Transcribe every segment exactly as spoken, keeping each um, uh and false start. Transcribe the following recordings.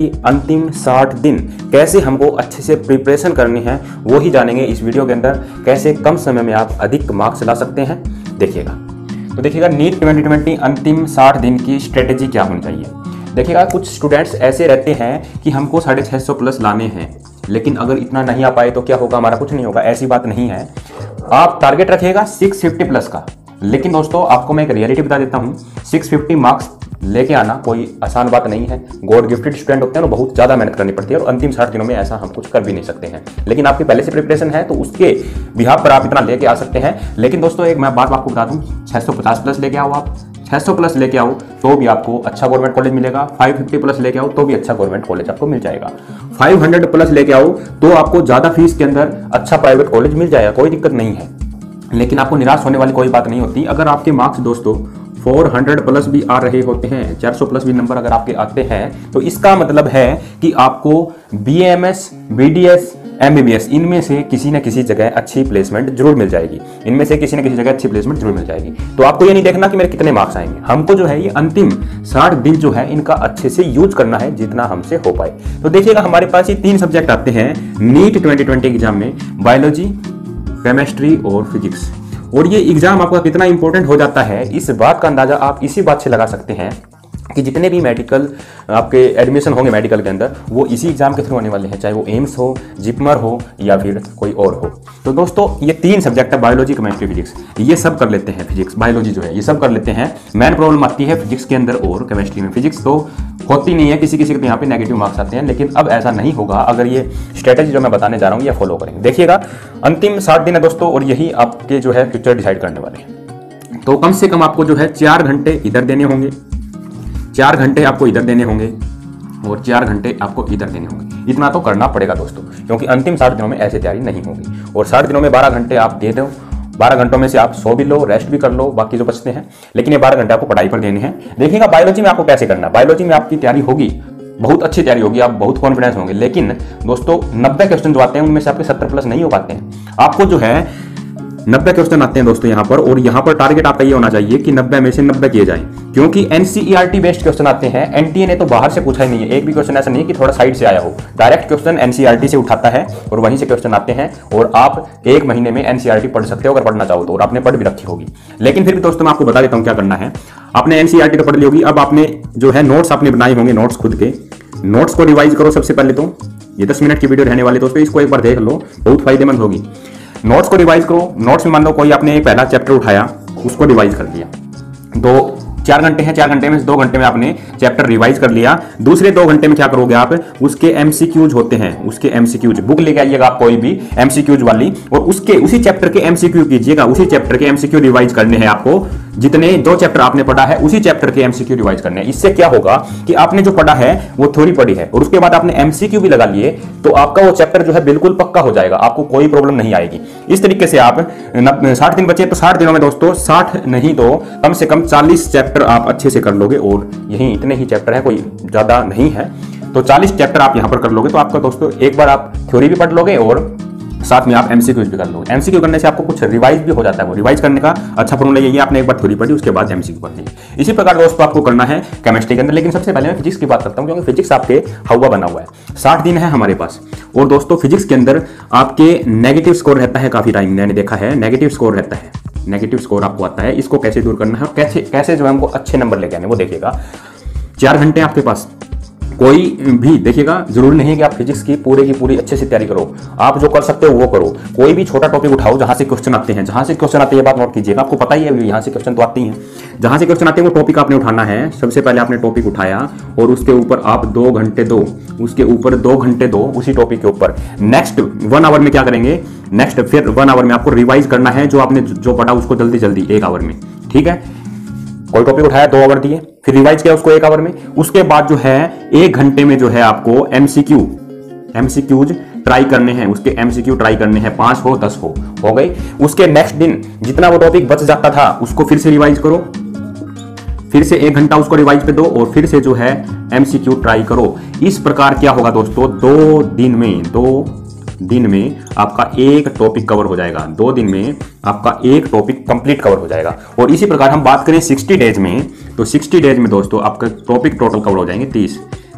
अंतिम साठ दिन कैसे हमको अच्छे से प्रिपरेशन करनी है वो ही जानेंगे इस वीडियो के अंदर। कैसे कम समय में आप अधिक मार्क्स ला सकते हैं, देखिएगा। तो देखिएगा नीट ट्वेंटी ट्वेंटी अंतिम साठ दिन की स्ट्रेटेजी क्या होनी चाहिए। देखिएगा कुछ स्टूडेंट्स ऐसे रहते हैं कि हमको साढ़े छः सौ प्लस लाने हैं, लेकिन अगर इतना नहीं आ पाए तो क्या होगा, हमारा कुछ नहीं होगा। ऐसी बात नहीं है। आप टारगेट रखिएगा सिक्स फिफ्टी प्लस का, लेकिन दोस्तों आपको मैं एक रियलिटी बता देता हूँ, सिक्स फिफ्टी मार्क्स लेके आना कोई आसान बात नहीं है। गॉड गिफ्टेड स्टूडेंट होते हैं ना, बहुत ज़्यादा मेहनत करनी पड़ती है और अंतिम साठ दिनों में ऐसा हम कुछ कर भी नहीं सकते हैं। लेकिन आपकी पहले से प्रिपरेशन है तो उसके बिहाफ पर आप इतना लेके आ सकते हैं। लेकिन दोस्तों एक मैं बात आपको बता दूं, छह सौ पचास प्लस लेके आओ, आप छह सौ प्लस लेके आओ तो भी आपको अच्छा गवर्नमेंट कॉलेज मिलेगा। पाँच सौ पचास प्लस लेके आओ तो भी अच्छा गवर्नमेंट कॉलेज आपको मिल जाएगा। पाँच सौ प्लस लेके आओ तो आपको ज़्यादा फीस के अंदर अच्छा प्राइवेट कॉलेज मिल जाएगा, कोई दिक्कत नहीं है। लेकिन आपको निराश होने वाली कोई बात नहीं होती। अगर आपके मार्क्स दोस्तों चार सौ प्लस भी आ रहे होते हैं, चार सौ प्लस भी नंबर अगर आपके आते हैं, तो इसका मतलब है कि आपको B M S, B D S, M B B S इनमें से किसी न किसी जगह अच्छी प्लेसमेंट जरूर मिल जाएगी। इनमें से किसी न किसी जगह अच्छी प्लेसमेंट जरूर मिल जाएगी। तो आपको ये नहीं देखना कि मेरे कितने मार्क्स आएंगे, हमको जो है ये अंतिम साठ दिन जो है इनका अच्छे से यूज करना है जितना हमसे हो पाए। तो देखिएगा हमारे पास ये तीन सब्जेक्ट आते हैं नीट ट्वेंटी ट्वेंटी एग्जाम में, बायोलॉजी, केमिस्ट्री और फिजिक्स। और ये एग्जाम आपका कितना इंपॉर्टेंट हो जाता है, इस बात का अंदाजा आप इसी बात से लगा सकते हैं कि जितने भी मेडिकल आपके एडमिशन होंगे मेडिकल के अंदर, वो इसी एग्जाम के थ्रू होने वाले हैं, चाहे वो एम्स हो, जिपमर हो या फिर कोई और हो। तो दोस्तों ये तीन सब्जेक्ट है, बायोलॉजी, केमिस्ट्री, फिजिक्स, ये सब कर लेते हैं। फिजिक्स, बायोलॉजी जो है ये सब कर लेते हैं। मेन प्रॉब्लम आती है फिजिक्स के अंदर और केमिस्ट्री में। फिजिक्स तो होती नहीं है, किसी किसी के यहाँ पे नेगेटिव मार्क्स आते हैं, लेकिन अब ऐसा नहीं होगा अगर ये स्ट्रेटेजी जो मैं बताने जा रहा हूँ ये फॉलो करेंगे। देखिएगा अंतिम साठ दिन है दोस्तों और यही आपके जो है फ्यूचर डिसाइड करने वाले हैं। तो कम से कम आपको जो है चार घंटे इधर देने होंगे, चार घंटे आपको इधर देने होंगे और चार घंटे आपको इधर देने होंगे। इतना तो करना पड़ेगा दोस्तों, क्योंकि अंतिम साठ दिनों में ऐसे तैयारी नहीं होगी। और साठ दिनों में बारह घंटे आप दे दो, बारह घंटों में से आप सो भी लो, रेस्ट भी कर लो, बाकी जो बचते हैं, लेकिन ये बारह घंटे आपको पढ़ाई पर देने हैं। देखिएगा बायोलॉजी में आपको कैसे करना है। बायोलॉजी में आपकी तैयारी होगी, बहुत अच्छी तैयारी होगी, आप बहुत कॉन्फिडेंस होंगे, लेकिन दोस्तों नब्बे क्वेश्चन जो आते हैं उनमें से आपके सत्तर प्लस नहीं हो पाते हैं। आपको जो है नब्बे क्वेश्चन आते हैं दोस्तों यहाँ पर, और यहाँ पर टारगेट आपका ये होना चाहिए कि नब्बे में से नब्बे किए जाएं, क्योंकि N C E R T based question आते हैं। एन टी ए ने तो बाहर से पूछा ही नहीं है, एक भी क्वेश्चन ऐसा नहीं है कि थोड़ा साइड से आया हो। Direct question N C E R T से उठाता है और वहीं से क्वेश्चन आते हैं, और आप एक महीने में N C E R T पढ़ सकते हो अगर पढ़ना चाहो तो, और आपने पढ़ भी रखी होगी। लेकिन फिर भी दोस्तों मैं आपको बता देता हूँ क्या करना है। आपने N C E R T तो पढ़ ली होगी, अब आपने जो है नोट्स आपने बनाए होंगे, नोट्स खुद के, नोट्स को रिवाइज करो। सबसे पहले तो ये दस मिनट की वीडियो रहने वाली दोस्तों, इसको एक बार देख लो, बहुत फायदेमंद होगी। नोट्स को रिवाइज करो। नोट्स में मान लो कोई आपने एक पहला चैप्टर उठाया, उसको रिवाइज कर लिया। दो चार घंटे हैं, चार घंटे में से दो घंटे में आपने चैप्टर रिवाइज कर लिया। दूसरे दो घंटे में क्या करोगे आप, उसके एमसीक्यूज होते हैं, उसके एमसीक्यूज बुक लेके आइएगा आप कोई भी एमसीक्यूज वाली, और उसके उसी चैप्टर के एमसीक्यू कीजिएगा। उसी चैप्टर के एमसीक्यू रिवाइज करने हैं आपको। जितने दो चैप्टर आपने पढ़ा है उसी चैप्टर के एमसीक्यू रिवाइज करने हैं। इससे क्या होगा कि आपने जो पढ़ा है वो थ्योरी पढ़ी है और उसके बाद आपने एमसीक्यू भी लगा लिए, तो आपका वो चैप्टर जो है बिल्कुल पक्का हो जाएगा, आपको कोई प्रॉब्लम नहीं आएगी। इस तरीके से आप साठ दिन बचे तो साठ दिनों में दोस्तों साठ नहीं तो कम से कम चालीस चैप्टर आप अच्छे से कर लोगे, और यही इतने ही चैप्टर है, कोई ज्यादा नहीं है। तो चालीस चैप्टर आप यहां पर कर लोगे तो आपका दोस्तों एक बार आप थ्योरी भी पढ़ लोगे और साथ में आप एमसीक्यूज भी कर लोगे। एमसीक्यू करने से आपको कुछ रिवाइज भी हो जाता है। वो रिवाइज करने का अच्छा फॉर्मूला यही है, आपने एक बार थ्योरी पढ़ी उसके बाद एमसीक्यू कर ली। इसी प्रकार दोस्तों आपको करना है केमिस्ट्री के अंदर। लेकिन सबसे पहले मैं फिजिक्स की बात करता हूं, क्योंकि फिजिक्स आपके हवा बना हुआ है। साठ दिन है हमारे पास, और दोस्तों फिजिक्स के अंदर आपके नेगेटिव स्कोर रहता है काफी टाइम, मैंने देखा है नेगेटिव स्कोर रहता है। नेगेटिव स्कोर आपको आता है, इसको कैसे दूर करना है और कैसे कैसे जो है हमको अच्छे नंबर लेके आने वो देखिएगा। चार घंटे आपके पास, कोई भी देखिएगा जरूरी नहीं है कि आप फिजिक्स की पूरे की पूरी अच्छे से तैयारी करो। आप जो कर सकते हो वो करो। कोई भी छोटा टॉपिक उठाओ जहां से क्वेश्चन आते हैं, जहां से क्वेश्चन आते हैं ये बात नोट कीजिएगा। आपको पता ही है यहाँ से क्वेश्चन तो आते ही हैं, जहां से क्वेश्चन आते हैं वो टॉपिक आपने उठाना है। सबसे पहले आपने टॉपिक उठाया और उसके ऊपर आप दो घंटे दो उसके ऊपर दो घंटे दो उसी टॉपिक के ऊपर। नेक्स्ट वन आवर में क्या करेंगे, नेक्स्ट फिर वन आवर में आपको रिवाइज करना है जो आपने जो पढ़ा उसको जल्दी जल्दी एक आवर में, ठीक है। कोई टॉपिक उठाया दो आवर दिए, फिर रिवाइज किया उसको एक आवर में। उसके बाद जो है एक घंटे में जो है आपको एमसीक्यू एमसीक्यूज ट्राई करने हैं, उसके एमसीक्यू ट्राई करने हैं, पांच हो दस हो हो गई। उसके नेक्स्ट दिन जितना वो टॉपिक बच जाता था उसको फिर से रिवाइज करो, फिर से एक घंटा उसको रिवाइज पे दो और फिर से जो है एमसीक्यू ट्राई करो। इस प्रकार क्या होगा दोस्तों, दो दिन में दो दिन में आपका एक टॉपिक कवर हो जाएगा। दो दिन में आपका एक टॉपिक कंप्लीट कवर हो जाएगा। और इसी प्रकार हम बात करें साठ डेज में, तो साठ डेज में दोस्तों आपका टॉपिक टोटल कवर हो जाएंगे तीस।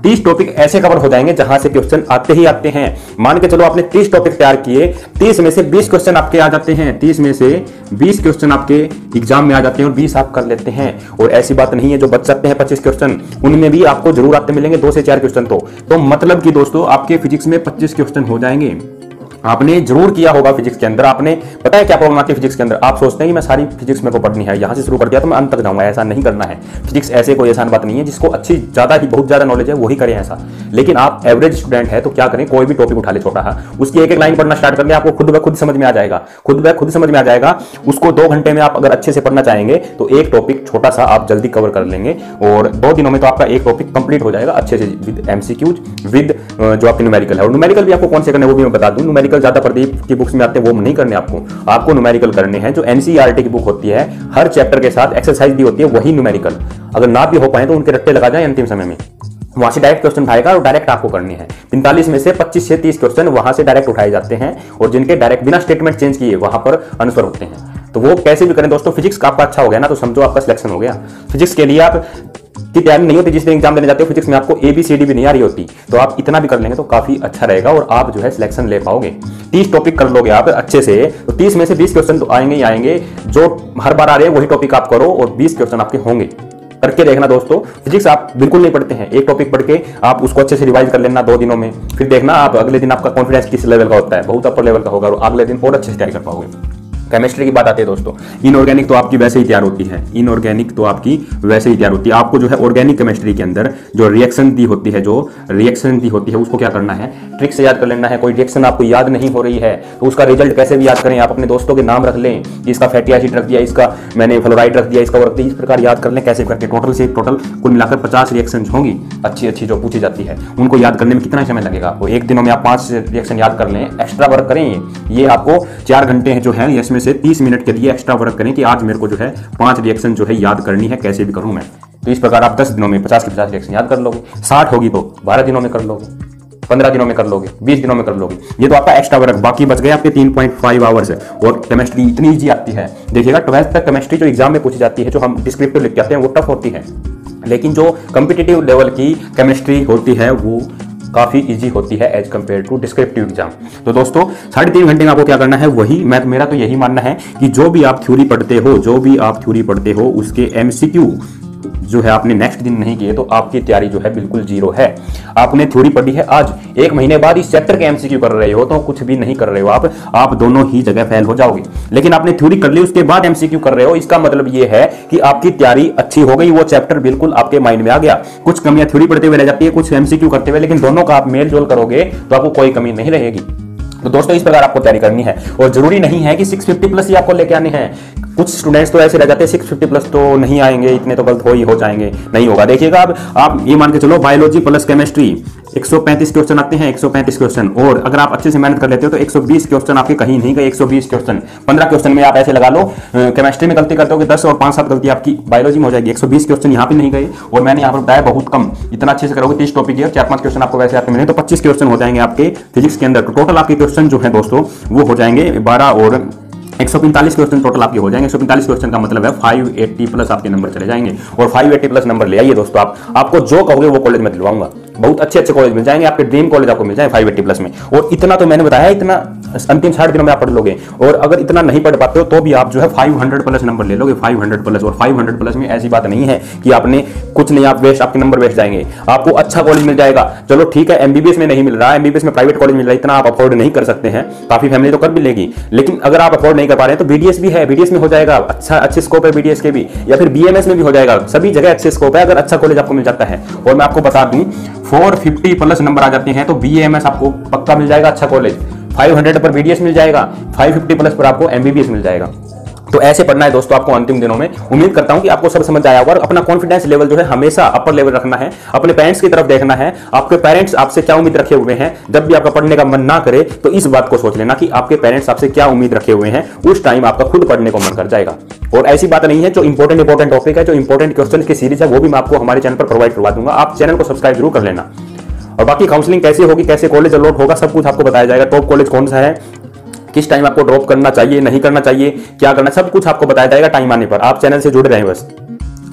तीस टॉपिक ऐसे कवर हो जाएंगे जहां से क्वेश्चन आते ही आते हैं। मान के चलो आपने तीस टॉपिक तैयार किए, तीस में से बीस क्वेश्चन आपके आ जाते हैं, तीस में से बीस क्वेश्चन आपके एग्जाम में आ जाते हैं और बीस आप कर लेते हैं। और ऐसी बात नहीं है जो बच सकते हैं पच्चीस क्वेश्चन, उनमें भी आपको जरूर आते मिलेंगे दो से चार क्वेश्चन। तो तो मतलब कि दोस्तों आपके फिजिक्स में पच्चीस क्वेश्चन हो जाएंगे। आपने जरूर किया होगा फिजिक्स के अंदर, आपने पता है क्या प्रॉब्लम आती है फिजिक्स के अंदर, आप सोचते हैं कि मैं सारी फिजिक्स मेरे को पढ़नी है, यहां से शुरू कर दिया तो मैं अंत तक जाऊंगा। ऐसा नहीं करना है। फिजिक्स ऐसे कोई आसान बात नहीं है, जिसको अच्छी ज्यादा ही बहुत ज्यादा नॉलेज है वही करें ऐसा। लेकिन आप एवरेज स्टूडेंट है तो क्या करें, कोई भी टॉपिक उठा ले छोटा है, उसकी एक एक लाइन पढ़ना स्टार्ट कर ले, आपको खुद ब खुद समझ में आ जाएगा, खुद ब खुद समझ में आ जाएगा। उसको दो घंटे में आप अगर अच्छे से पढ़ना चाहेंगे तो एक टॉपिक छोटा सा आप जल्दी कवर कर लेंगे और दो दिनों में तो आपका एक टॉपिक कंप्लीट हो जाएगा अच्छे से, विद एमसीक्यूज, विद जो आपके न्यूमेरिकल है। और न्यूमेरिकल भी आपको कौन से करने वो भी मैं बता दूं। न्यूमेरिकल ज्यादा प्रदीप की बुक्स में आते हैं वो नहीं करने आपको, आपको न्यूमेरिकल करने हैं जो एनसीईआरटी की बुक होती है, हर चैप्टर के साथ एक्सरसाइज भी होती है, वही न्यूमेरिकल। अगर ना भी हो पाए तो उनके रट्टे लगा जाए अंतिम समय में, वहां से डायरेक्ट क्वेश्चन उठाएगा और डायरेक्ट आपको करनी है। पैंतालीस में से पच्चीस से तीस क्वेश्चन वहां से डायरेक्ट उठाए जाते हैं और जिनके डायरेक्ट बिना स्टेटमेंट चेंज किए वहां पर आंसर होते हैं। तो वो कैसे भी करें दोस्तों। फिजिक्स का आपका अच्छा हो गया ना तो समझो आपका सिलेक्शन हो गया। फिजिक्स के लिए आप की तैयारी नहीं होती, जिस दिन एग्जाम देने जाते हो फिजिक्स में आपको ए बी सी डी भी नहीं आ रही होती, तो आप इतना भी कर लेंगे तो काफी अच्छा रहेगा और आप जो है सिलेक्शन ले पाओगे। तीस टॉपिक कर लोगे आप अच्छे से तो तीस में से बीस क्वेश्चन तो आएंगे ही आएंगे, जो हर बार आ रहे हैं वही टॉपिक आप करो और बीस क्वेश्चन आपके होंगे। करके देखना दोस्तों। फिजिक्स आप बिल्कुल नहीं पढ़ते हैं, एक टॉपिक पढ़ के आप उसको अच्छे से रिवाइज कर लेना दो दिनों में, फिर देखना आप अगले दिन आपका कॉन्फिडेंस किस लेवल का होता है, बहुत अपर लेवल का होगा और अगले दिन और अच्छे से तैयारी कर पाओगे। केमिस्ट्री की बात आती है दोस्तों, इनऑर्गेनिक तो आपकी वैसे ही तैयार होती है, इनऑर्गेनिक तो आपकी वैसे ही तैयार होती है। आपको जो है ऑर्गेनिक केमिस्ट्री के अंदर जो रिएक्शन दी होती है, जो रिएक्शन दी होती है उसको क्या करना है, ट्रिक से याद कर लेना है। कोई रिएक्शन आपको याद नहीं हो रही है तो उसका रिजल्ट कैसे भी याद करें, आप अपने दोस्तों के नाम रख लें कि इसका फैटी एसिड रख दिया, इसका मैंने फ्लोराइड रख दिया, इसका वो रख दिया, इस प्रकार याद कर लें कैसे करके। टोटल से टोटल कुल मिलाकर पचास रिएक्शन होंगी अच्छी अच्छी जो पूछी जाती है, उनको याद करने में कितना समय लगेगा आपको। एक दिनों में आप पांच रिएक्शन याद कर लें, एक्स्ट्रा वर्क करें, ये आपको चार घंटे जो है इसमें से तीस मिनट के लिए एक्स्ट्रा वर्क करें कि आज मेरे को जो है पांच रिएक्शन जो है याद करनी है, कैसे भी करूं मैं। तो इस प्रकार आप दस दिनों में पचास के पचास रिएक्शन याद कर लोगे, साठ होगी तो बारह दिनों में कर लोगे, पंद्रह दिनों में कर लोगे, बीस दिनों में कर लोगे। ये तो आपका एक्स्ट्रा वर्क, बाकी बच गए आपके तीन पॉइंट फाइव आवर्स है। और केमिस्ट्री इतनी इजी आती है, देखिएगा ट्वेल्थ तक केमिस्ट्री जो एग्जाम में पूछी जाती है, जो हम डिस्क्रिप्टिव लिख के आते हैं वो टफ होती है, लेकिन जो कॉम्पिटिटिव लेवल की केमिस्ट्री होती है वो काफी इजी होती है as compare to descriptive exam. तो दोस्तों साढ़े तीन घंटे में आपको क्या करना है, वही मैं मेरा तो यही मानना है कि जो भी आप थ्योरी पढ़ते हो, जो भी आप थ्योरी पढ़ते हो उसके एमसीक्यू जो है आपने नेक्स्ट दिन नहीं किए तो आपकी तैयारी जो है बिल्कुल जीरो है। आपने थ्योरी पढ़ी है आज, एक महीने बाद इस चैप्टर के एमसीक्यू कर रहे हो तो कुछ भी नहीं कर रहे हो आप आप दोनों ही जगह फेल हो जाओगे। लेकिन आपने थ्योरी कर ली उसके बाद एमसीक्यू कर रहे हो, इसका मतलब ये है कि आपकी तैयारी अच्छी हो गई, वो चैप्टर बिल्कुल आपके माइंड में आ गया। कुछ कमियां थ्योरी पढ़ते हुए रह जाती है, कुछ एमसीक्यू करते हुए, लेकिन दोनों का आप मेल जोल करोगे तो आपको कोई कमी नहीं रहेगी। तो दोस्तों इस प्रकार आपको तैयारी करनी है और जरूरी नहीं है कि छह सौ पचास प्लस ही आपको लेके आने हैं। कुछ स्टूडेंट्स तो ऐसे रह जाते हैं छह सौ पचास प्लस तो नहीं आएंगे, इतने तो गलत हो ही हो जाएंगे, नहीं होगा। देखिएगा अब आप ये मान के चलो बायोलॉजी प्लस केमिस्ट्री एक सौ पैंतीस क्वेश्चन आते हैं, एक सौ पैंतीस क्वेश्चन, और अगर आप अच्छे से मेहनत कर लेते हो तो एक सौ बीस क्वेश्चन आपके कहीं नहीं गए, एक सौ बीस क्वेश्चन पंद्रह क्वेश्चन में आप ऐसे लगा लो केमिस्ट्री में गलती करते हो दस और पांच सात गलती आपकी बायोलॉजी में हो जाएगी, एक सौ बीस क्वेश्चन यहाँ पे नहीं गए। और मैंने यहाँ पर बताया बहुत कम, इतना अच्छे से करोगे तीस टॉपिक है, चार पांच क्वेश्चन आपको वैसे आते मिले तो पच्चीस क्वेश्चन हो जाएंगे आपके फिजिक्स के अंदर। तो टोटल आपके क्वेश्चन जो है दोस्तों वो हो जाएंगे बारह और एक सौ पैंतालीस क्वेश्चन टोटल आपके हो जाएंगे। एक सौ पैंतालीस क्वेश्चन का मतलब है पाँच सौ अस्सी प्लस आपके नंबर चले जाएंगे और पाँच सौ अस्सी प्लस नंबर ले आइए दोस्तों। आप आपको जो कहोगे वो कॉलेज में दिलवाऊंगा, बहुत अच्छे अच्छे कॉलेज मिल जाएंगे, आपके ड्रीम कॉलेज आपको मिल जाए पाँच सौ अस्सी प्लस में। और इतना तो मैंने बताया, इतना अंतिम साठ दिनों में आप पढ़ लोगे। और अगर इतना नहीं पढ़ पाते हो तो भी आप जो है पाँच सौ प्लस नंबर ले लोगे, पाँच सौ प्लस। और पाँच सौ प्लस में ऐसी बात नहीं है कि आपने कुछ नहीं, आप वेस्ट, आपके नंबर वेस्ट जाएंगे, आपको अच्छा कॉलेज मिल जाएगा। चलो ठीक है एमबीबीएस में नहीं मिल रहा, एमबीबीएस में प्राइवेट कॉलेज मिल रहा है, इतना आप अफोर्ड नहीं कर सकते हैं, काफी फैमिली तो कर भी लेगी, लेकिन अगर आप अफोर्ड नहीं कर पा रहे हैं तो बीडीएस भी है, बीडीएस में हो जाएगा, अच्छा अच्छे स्कोप है बीडीएस के भी, या फिर बीएमएस में भी हो जाएगा, सभी जगह अच्छे स्कोप है अगर अच्छा कॉलेज आपको मिल जाता है। और मैं आपको बता दूं चार सौ पचास प्लस नंबर आ जाते हैं तो बीएमएस आपको पक्का मिल जाएगा अच्छा कॉलेज, पाँच सौ पर बीडीएस मिल जाएगा, पाँच सौ पचास प्लस पर आपको एमबीबीएस मिल जाएगा। तो ऐसे पढ़ना है दोस्तों आपको अंतिम दिनों में। उम्मीद करता हूं कि आपको सब समझ आया होगा। और अपना कॉन्फिडेंस लेवल जो है हमेशा अपर लेवल रखना है, अपने पेरेंट्स की तरफ देखना है, आपके पेरेंट्स आपसे क्या उम्मीद रखे हुए हैं। जब भी आपका पढ़ने का मन ना करे तो इस बात को सोच लेना कि आपके पेरेंट्स आपसे क्या उम्मीद रखे हुए हैं, उस टाइम आपका खुद पढ़ने को मन कर जाएगा। और ऐसी बात नहीं है, जो इंपॉर्टेंट इंपॉर्टेंट टॉपिक है, जो इंपॉर्टेंट क्वेश्चन की सीरीज है वो भी मैं आपको हमारे चैनल पर प्रोवाइड करवा दूंगा, आप चैनल को सब्सक्राइब जरूर कर लेना। और बाकी काउंसलिंग कैसे होगी, कैसे कॉलेज अलॉट होगा, सब कुछ आपको बताया जाएगा। टॉप कॉलेज कौन सा है, किस टाइम आपको ड्रॉप करना चाहिए, नहीं करना चाहिए, क्या करना, सब कुछ आपको बताया जाएगा टाइम आने पर। आप चैनल से जुड़े रहें बस।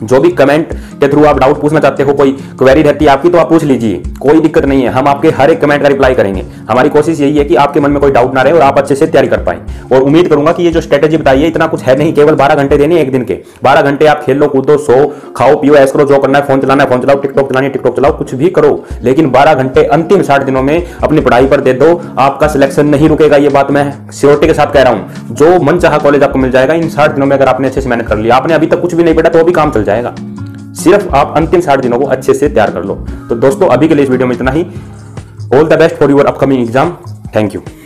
जो भी कमेंट के थ्रू आप डाउट पूछना चाहते हो, कोई क्वेरी रहती है आपकी तो आप पूछ लीजिए, कोई दिक्कत नहीं है। हम आपके हर एक कमेंट का रिप्लाई करेंगे। हमारी कोशिश यही है कि आपके मन में कोई डाउट ना रहे और आप अच्छे से तैयारी कर पाएं। और उम्मीद करूंगा कि ये जो स्ट्रेटेजी बताई है इतना कुछ है नहीं, केवल बारह घंटे देने एक दिन के। बारह घंटे आप खेल लो, कूदो, सो, खाओ, पियो, ऐश करो, जो करना है, फोन चलाना है फोन चलाओ, टिकटॉक चलानी है टिकटॉक चलाओ, कुछ भी करो, लेकिन बारह घंटे अंतिम साठ दिनों में अपनी पढ़ाई पर दे दो। आपका सिलेक्शन नहीं रुकेगा, ये बात मैं श्योरिटी के साथ कह रहा हूं। जो मन चाहा कॉलेज आपको मिल जाएगा इन साठ दिनों में, अगर आपने अच्छे से मेहनत कर लिया। आपने अभी तक कुछ भी नहीं पढ़ा तो भी काम चल जाएगा, सिर्फ आप अंतिम साठ दिनों को अच्छे से तैयार कर लो। तो दोस्तों अभी के लिए इस वीडियो में इतना ही। All the best for your upcoming exam. Thank you.